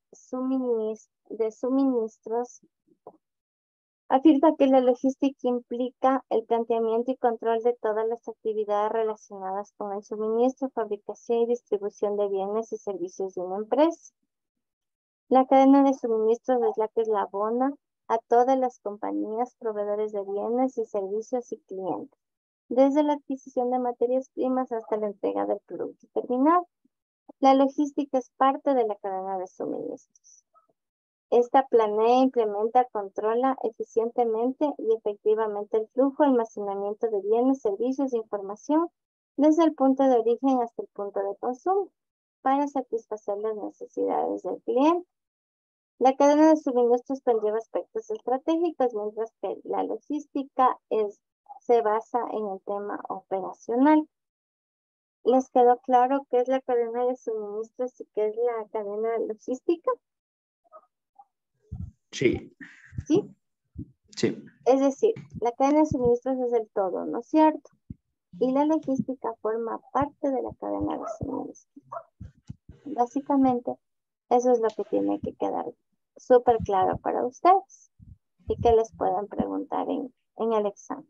Speaker 1: suministros afirma que la logística implica el planteamiento y control de todas las actividades relacionadas con el suministro, fabricación y distribución de bienes y servicios de una empresa. La cadena de suministros es la que eslabona a todas las compañías, proveedores de bienes y servicios y clientes, desde la adquisición de materias primas hasta la entrega del producto terminado. La logística es parte de la cadena de suministros. Esta planea, implementa, controla eficientemente y efectivamente el flujo, almacenamiento de bienes, servicios e información desde el punto de origen hasta el punto de consumo para satisfacer las necesidades del cliente. La cadena de suministros conlleva aspectos estratégicos, mientras que la logística se basa en el tema operacional. ¿Les quedó claro qué es la cadena de suministros y qué es la cadena logística?
Speaker 3: Sí,
Speaker 1: ¿Sí?
Speaker 3: sí.
Speaker 1: Es decir, la cadena de suministros es el todo, ¿no es cierto? Y la logística forma parte de la cadena de suministros. Básicamente, eso es lo que tiene que quedar súper claro para ustedes y que les puedan preguntar en el examen.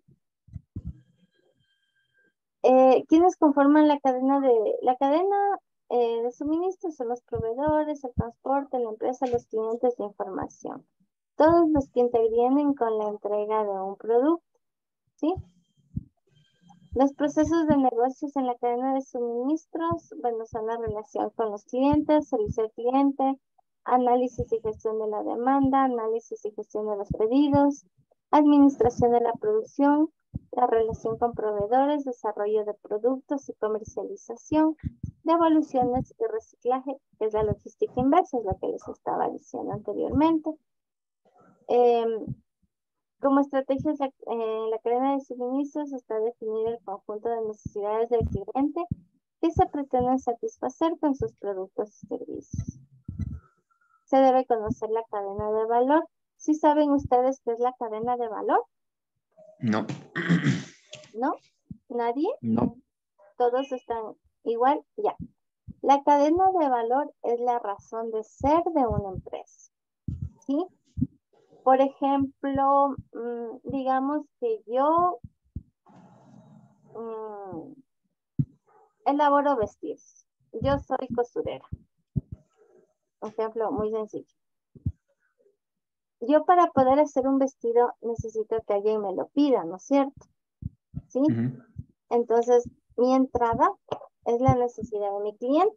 Speaker 1: ¿Quiénes conforman la cadena de suministros? Son los proveedores, el transporte, la empresa, los clientes de información. Todos los que intervienen con la entrega de un producto, ¿sí? Los procesos de negocios en la cadena de suministros, bueno, son la relación con los clientes, servicio al cliente, análisis y gestión de la demanda, análisis y gestión de los pedidos, administración de la producción, la relación con proveedores, desarrollo de productos y comercialización, devoluciones y reciclaje, que es la logística inversa, es lo que les estaba diciendo anteriormente. Como estrategia en la cadena de suministros está definir el conjunto de necesidades del cliente que se pretenden satisfacer con sus productos y servicios. Se debe conocer la cadena de valor. ¿Sí saben ustedes qué es la cadena de valor?
Speaker 3: No,
Speaker 1: ¿No? ¿Nadie?
Speaker 3: no.
Speaker 1: ¿Todos están igual? Ya. La cadena de valor es la razón de ser de una empresa, ¿sí? Por ejemplo, digamos que yo elaboro vestidos. Yo soy costurera. Un ejemplo muy sencillo. Yo para poder hacer un vestido necesito que alguien me lo pida, ¿no es cierto? ¿Sí?
Speaker 3: Ujú.
Speaker 1: Entonces, mi entrada es la necesidad de mi cliente.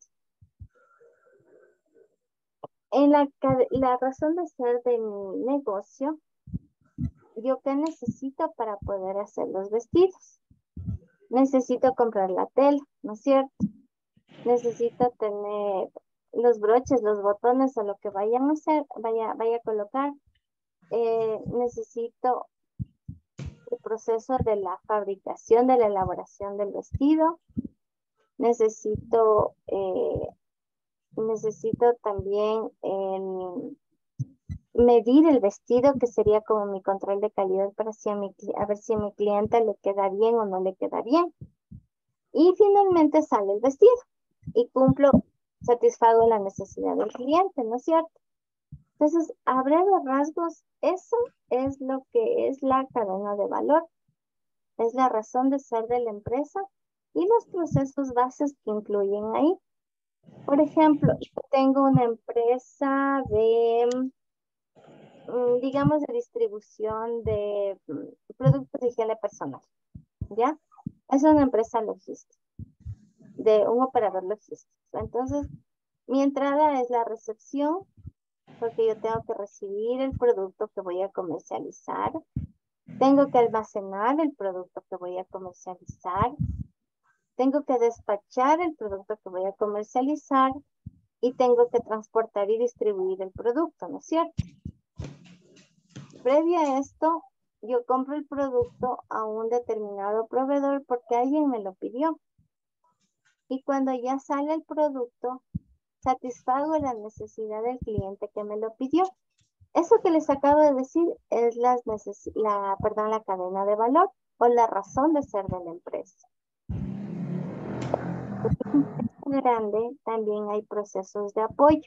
Speaker 1: En la razón de ser de mi negocio, ¿yo qué necesito para poder hacer los vestidos? Necesito comprar la tela, ¿no es cierto? Necesito tener los broches, los botones o lo que vayan a hacer, vaya a colocar. Necesito el proceso de la fabricación, de la elaboración del vestido. Necesito también medir el vestido, que sería como mi control de calidad para a ver si a mi cliente le queda bien o no le queda bien. Y finalmente sale el vestido y satisfago la necesidad del cliente, ¿no es cierto? Entonces, a breves rasgos, eso es lo que es la cadena de valor. Es la razón de ser de la empresa y los procesos bases que incluyen ahí. Por ejemplo, yo tengo una empresa de, digamos, de distribución de productos de higiene personal, ¿ya? Es una empresa logística, de un operador logístico. Entonces, mi entrada es la recepción, porque yo tengo que recibir el producto que voy a comercializar. Tengo que almacenar el producto que voy a comercializar. Tengo que despachar el producto que voy a comercializar. Y tengo que transportar y distribuir el producto, ¿no es cierto? Previo a esto, yo compro el producto a un determinado proveedor porque alguien me lo pidió. Y cuando ya sale el producto, satisfago la necesidad del cliente que me lo pidió. Eso que les acabo de decir es la cadena de valor o la razón de ser de la empresa. En una empresa grande también hay procesos de apoyo.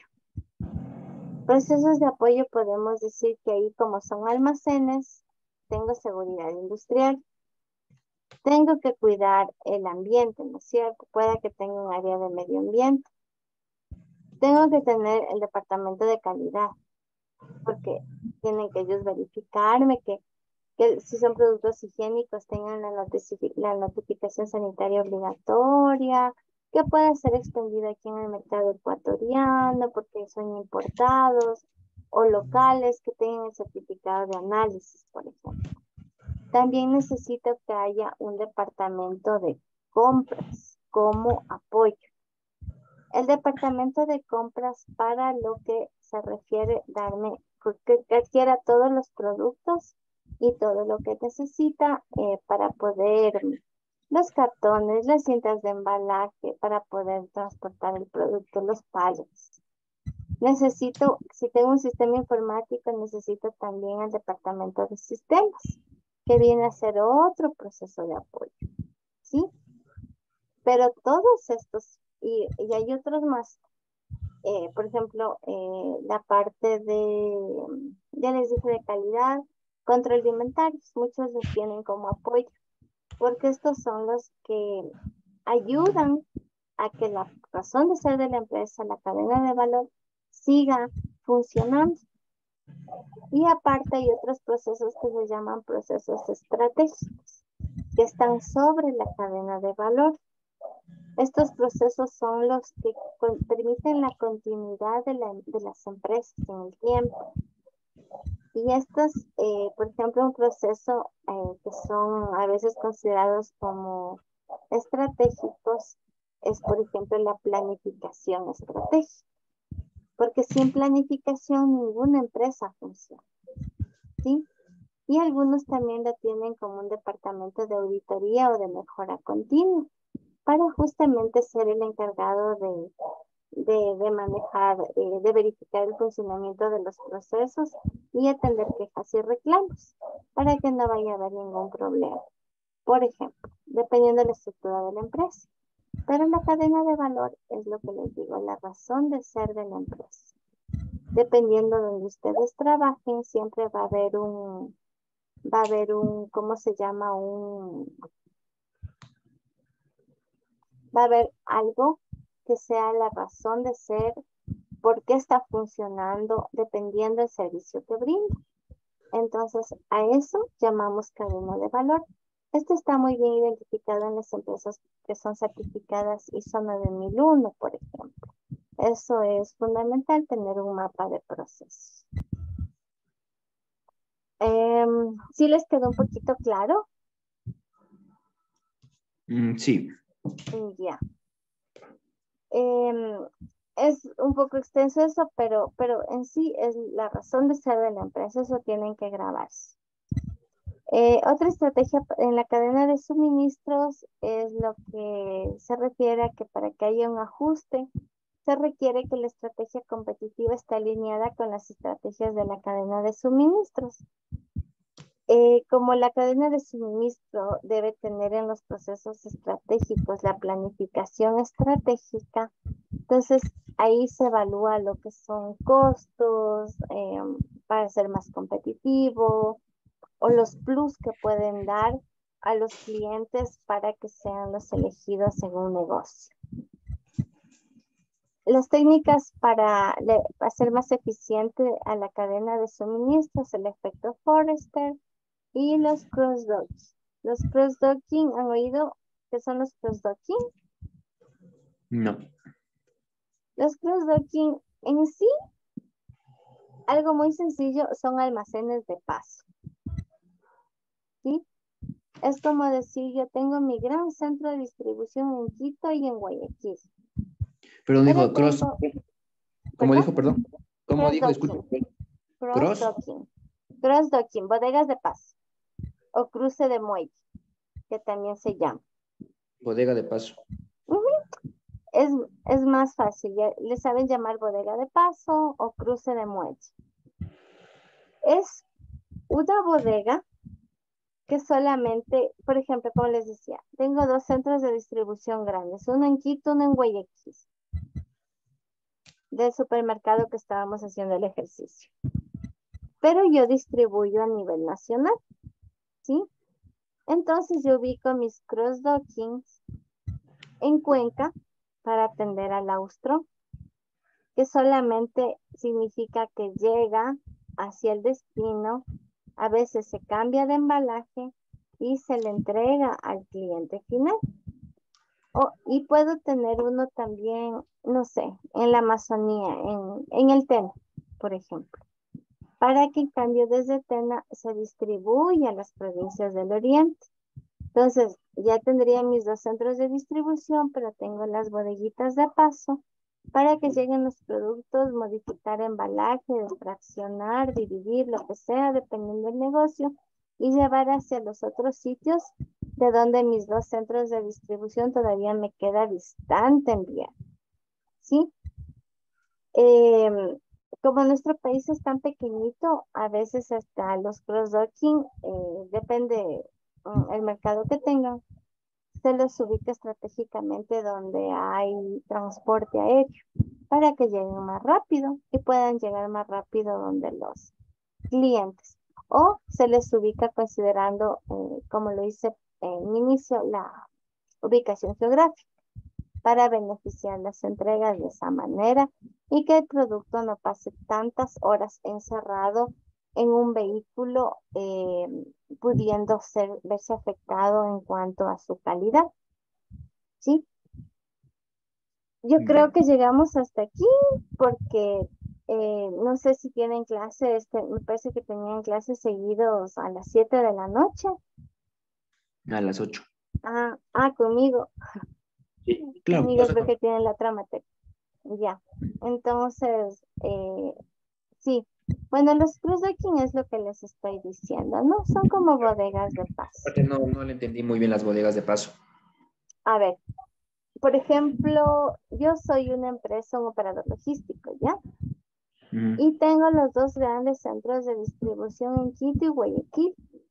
Speaker 1: Procesos de apoyo podemos decir que ahí como son almacenes, tengo seguridad industrial. Tengo que cuidar el ambiente, ¿no es cierto? Puede que tenga un área de medio ambiente. Tengo que tener el departamento de calidad, porque tienen que ellos verificarme que si son productos higiénicos tengan la notificación sanitaria obligatoria, que pueda ser expendido aquí en el mercado ecuatoriano porque son importados, o locales que tengan el certificado de análisis, por ejemplo. También necesito que haya un departamento de compras como apoyo. El departamento de compras para lo que se refiere darme, que adquiera todos los productos y todo lo que necesita para poder, los cartones, las cintas de embalaje, para poder transportar el producto, los pallets. Necesito, si tengo un sistema informático, necesito también el departamento de sistemas, que viene a ser otro proceso de apoyo, ¿sí? Pero todos estos, y hay otros más, por ejemplo, la parte ya les dije, de calidad, control de inventarios, muchos los tienen como apoyo, porque estos son los que ayudan a que la razón de ser de la empresa, la cadena de valor, siga funcionando. Y aparte hay otros procesos que se llaman procesos estratégicos, que están sobre la cadena de valor. Estos procesos son los que permiten la continuidad de las empresas en el tiempo. Y estos, por ejemplo, un proceso que son a veces considerados como estratégicos es, por ejemplo, la planificación estratégica. Porque sin planificación ninguna empresa funciona, ¿sí? Y algunos también lo tienen como un departamento de auditoría o de mejora continua, para justamente ser el encargado de manejar, de verificar el funcionamiento de los procesos y atender quejas y reclamos, para que no vaya a haber ningún problema. Por ejemplo, dependiendo de la estructura de la empresa. Pero la cadena de valor es lo que les digo, la razón de ser de la empresa. Dependiendo de donde ustedes trabajen, siempre va a haber ¿cómo se llama? Va a haber algo que sea la razón de ser, por qué está funcionando, dependiendo del servicio que brinda. Entonces, a eso llamamos cadena de valor. Esto está muy bien identificado en las empresas que son certificadas ISO 9001, por ejemplo. Eso es fundamental, tener un mapa de procesos. ¿Sí les quedó un poquito claro?
Speaker 3: Sí.
Speaker 1: Ya. Es un poco extenso eso, pero en sí es la razón de ser de la empresa, eso tienen que grabarse. Otra estrategia en la cadena de suministros es lo que se refiere a que para que haya un ajuste, se requiere que la estrategia competitiva esté alineada con las estrategias de la cadena de suministros. Como la cadena de suministro debe tener en los procesos estratégicos la planificación estratégica, entonces ahí se evalúa lo que son costos para ser más competitivo o los plus que pueden dar a los clientes para que sean los elegidos en un negocio. Las técnicas para hacer más eficiente a la cadena de suministros, el efecto Forrester y los cross-docking. Los cross-docking, ¿han oído qué son los cross-docking?
Speaker 3: No.
Speaker 1: Los cross-docking en sí, algo muy sencillo, son almacenes de paso. Es como decir, yo tengo mi gran centro de distribución en Quito y en Guayaquil.
Speaker 3: Pero
Speaker 1: Pero
Speaker 3: dijo cross,
Speaker 1: tengo,
Speaker 3: ¿cómo
Speaker 1: ¿perdón?
Speaker 3: dijo, perdón? ¿Cómo dijo? Disculpe.
Speaker 1: Cross-docking.
Speaker 3: Cross,
Speaker 1: Cross-docking. Cross-docking, bodegas de paso o cruce de muelle, que también se llama.
Speaker 3: bodega de paso.
Speaker 1: Ujú. Es más fácil, ya le saben llamar bodega de paso o cruce de muelle. Es una bodega que solamente, por ejemplo, como les decía, tengo dos centros de distribución grandes, uno en Quito, uno en Guayaquil, del supermercado que estábamos haciendo el ejercicio. Pero yo distribuyo a nivel nacional, ¿sí? Entonces yo ubico mis cross-dockings en Cuenca para atender al austro, que solamente significa que llega hacia el destino, a veces se cambia de embalaje y se le entrega al cliente final. Y puedo tener uno también, no sé, en la Amazonía, en el Tena, por ejemplo, para que en cambio desde Tena se distribuya a las provincias del Oriente. Entonces, ya tendría mis dos centros de distribución, pero tengo las bodeguitas de paso para que lleguen los productos, modificar embalaje, fraccionar, dividir, lo que sea, dependiendo del negocio, y llevar hacia los otros sitios de donde mis dos centros de distribución todavía me queda distante enviar. ¿Sí? Em, Como nuestro país es tan pequeñito, a veces hasta los cross-docking, depende el mercado que tengan, se los ubica estratégicamente donde hay transporte aéreo para que lleguen más rápido y puedan llegar más rápido donde los clientes. O se les ubica considerando, como lo hice en inicio, la ubicación geográfica para beneficiar las entregas de esa manera y que el producto no pase tantas horas encerrado en un vehículo, pudiendo verse afectado en cuanto a su calidad. ¿Sí? Yo creo
Speaker 3: Ya.
Speaker 1: que llegamos hasta aquí porque no sé si tienen clase, me parece que tenían clases seguidos a las 7 de la noche.
Speaker 3: A las 8.
Speaker 1: Conmigo.
Speaker 3: Sí, claro.
Speaker 1: Conmigo creo que tienen la otra materia. Ya. Entonces, sí. Bueno, los cross-docking es lo que les estoy diciendo, ¿no? Son como bodegas de paso.
Speaker 3: Aparte, no le entendí muy bien las bodegas de paso.
Speaker 1: A ver, por ejemplo, yo soy una empresa, un operador logístico, ¿ya?
Speaker 3: Ujú.
Speaker 1: Y tengo los dos grandes centros de distribución en Quito y Guayaquil.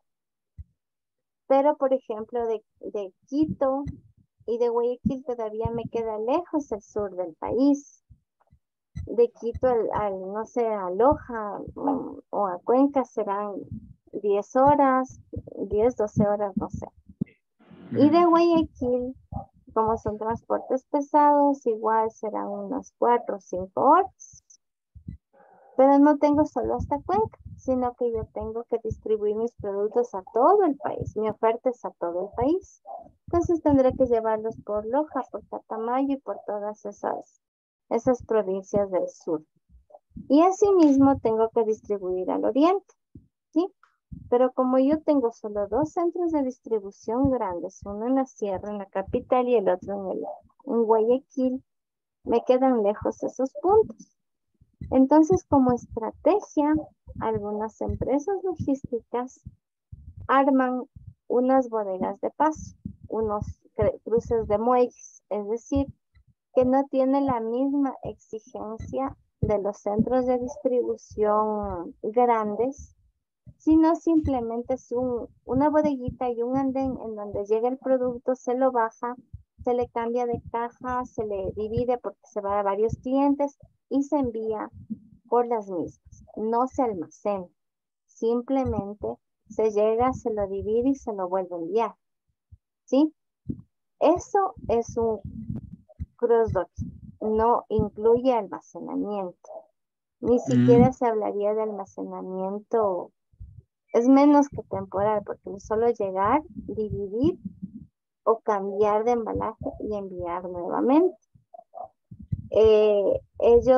Speaker 1: Pero, por ejemplo, de Quito y de Guayaquil todavía me queda lejos el sur del país. De Quito no sé, a Loja o a Cuenca serán 10 horas, 10 12 horas, no sé. Y de
Speaker 3: Ujú.
Speaker 1: Guayaquil, como son transportes pesados, igual serán unas 4 o 5 horas. Pero no tengo solo hasta Cuenca, sino que yo tengo que distribuir mis productos a todo el país. Mi oferta es a todo el país. Entonces tendré que llevarlos por Loja, por Catamayo y por todas esas provincias del sur. Y asimismo tengo que distribuir al oriente, ¿sí? Pero como yo tengo solo dos centros de distribución grandes, uno en la sierra, en la capital, y el otro en Guayaquil, me quedan lejos esos puntos. Entonces, como estrategia, algunas empresas logísticas arman unas bodegas de paso, unos cruces de muelles, es decir, que no tienen la misma exigencia de los centros de distribución grandes, sino simplemente es una bodeguita y un andén en donde llega el producto, se lo baja, se le cambia de caja, se le divide porque se va a varios clientes y se envía por las mismas. No se almacena, simplemente se llega, se lo divide y se lo vuelve a enviar. ¿Sí? Eso es un cross-docking. No incluye almacenamiento. Ni siquiera se hablaría de almacenamiento. Es menos que temporal, porque es solo llegar, dividir o cambiar de embalaje y enviar nuevamente. Ellos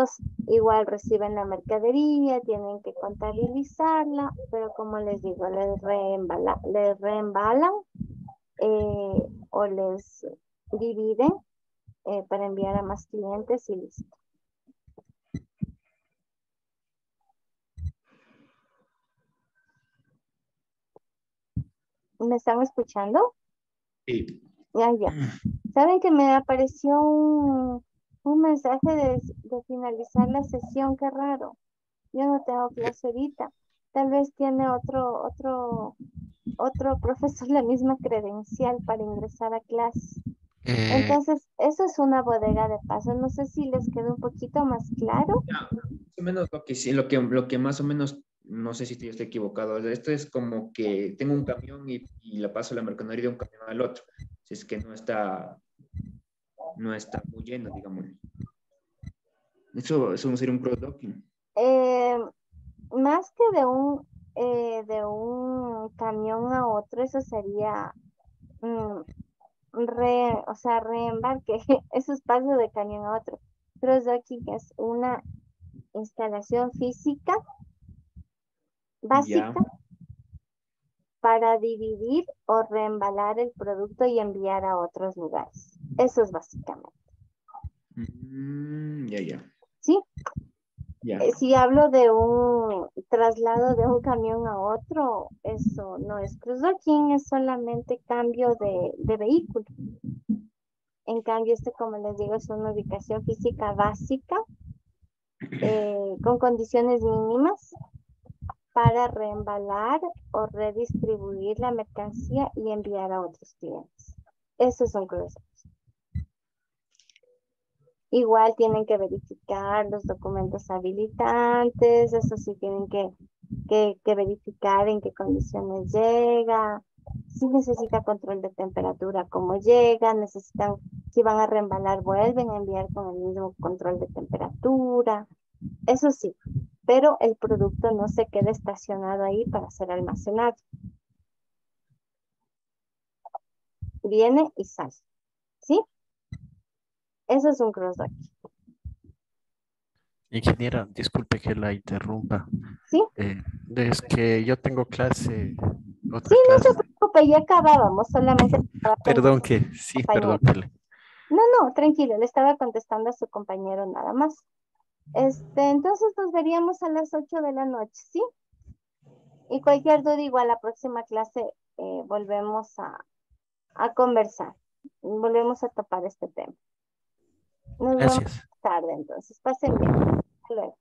Speaker 1: Igual reciben la mercadería, tienen que contabilizarla, pero como les digo, les reembalan o les dividen para enviar a más clientes y listo. ¿Me están escuchando?
Speaker 2: Sí.
Speaker 1: Ya. ¿Saben que me apareció un mensaje de finalizar la sesión? Qué raro. Yo no tengo clase ahorita. Tal vez tiene otro profesor la misma credencial para ingresar a clase.
Speaker 5: Eh,
Speaker 1: Entonces, eso es una bodega de paso. No sé si les quedó un poquito más claro.
Speaker 3: Ya, más o menos lo que sí, lo que más o menos, no sé si estoy equivocado. Esto es como que tengo un camión y le paso la mercadería de un camión al otro. Si es que no está muy lleno, digamos. Eso no sería un cross-docking.
Speaker 1: Eh, Más que de un camión a otro, eso sería mm, o sea, reembarque. Eso es paso de camión a otro. Cross-docking es una instalación física
Speaker 3: Ya.
Speaker 1: básica para dividir o reembalar el producto y enviar a otros lugares. Eso es básicamente,
Speaker 3: Ya.
Speaker 1: ¿sí?
Speaker 3: Ya.
Speaker 1: Si hablo de un traslado de un camión a otro, eso no es cross-docking, es solamente cambio de vehículo. En cambio, este, como les digo, es una ubicación física básica con condiciones mínimas para reembalar o redistribuir la mercancía y enviar a otros clientes. Eso es un cross. Igual tienen que verificar los documentos habilitantes, eso sí tienen que verificar en qué condiciones llega, si necesita control de temperatura, cómo llega, necesitan, si van a reembalar, vuelven a enviar con el mismo control de temperatura, eso sí, pero el producto no se queda estacionado ahí para ser almacenado. Viene y sale, ¿sí? Eso es un cross-dock,
Speaker 5: ingeniera, disculpe que la interrumpa.
Speaker 1: ¿sí?
Speaker 5: Es que yo tengo clase,
Speaker 1: Sí,
Speaker 5: otra
Speaker 1: no se
Speaker 5: clase.
Speaker 1: preocupe, ya acabábamos, solamente estaba
Speaker 5: Perdón
Speaker 1: contestando
Speaker 5: que,
Speaker 1: a su
Speaker 5: sí,
Speaker 1: compañero.
Speaker 5: perdón que le.
Speaker 1: No, no, tranquilo, le estaba contestando a su compañero nada más. Entonces nos veríamos a las 8 de la noche, ¿sí? Y cualquier duda, igual la próxima clase volvemos a conversar, volvemos a topar este tema. Nos vemos
Speaker 5: Gracias.
Speaker 1: tarde, entonces, pasen bien. Hasta luego.